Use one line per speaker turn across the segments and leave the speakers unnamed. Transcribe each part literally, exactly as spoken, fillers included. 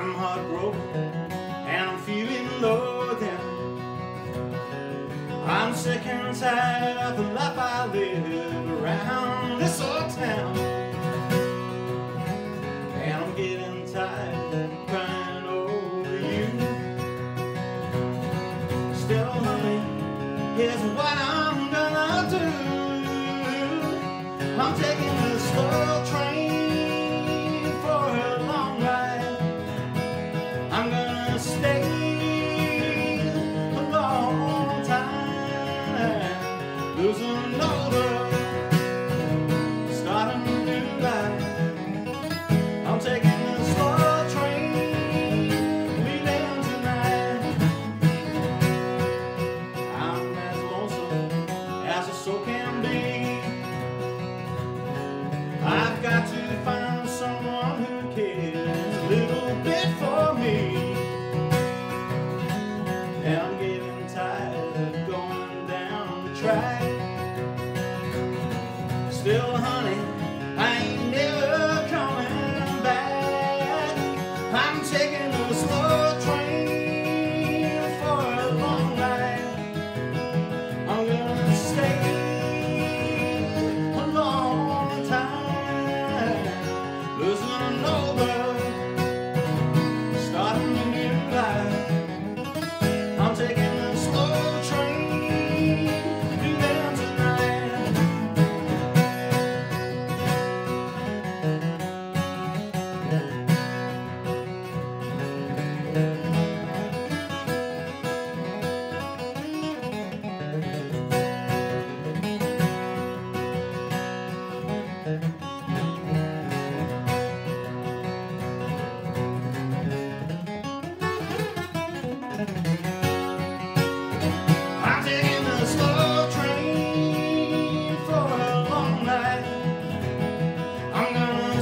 I'm heartbroken and I'm feeling low down. I'm sick and tired of the life I live around this old town. And I'm getting tired of crying over you. Still, honey, here's what I'm gonna do. I'm taking the slow train for a long ride. I'm gonna stay a long time, losing older, starting a new life. I'm taking the slow train, leaving tonight. I'm as lonesome as a soul can be. I've got to find someone who cares a little bit for me. And I'm getting tired of going down the track. Still, honey, I ain't never coming back. I'm taking a slow train for a long ride. I'm gonna stay a long time, losing over, starting a new life. I'm taking a slow train, leaving tonight. I'm taking the slow train for a long night. I'm gonna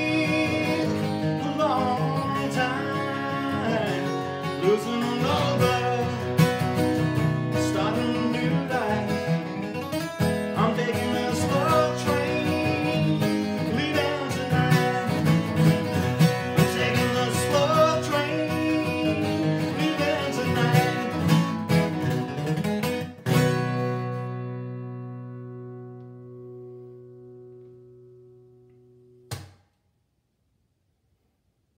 stay a long time, losing all over.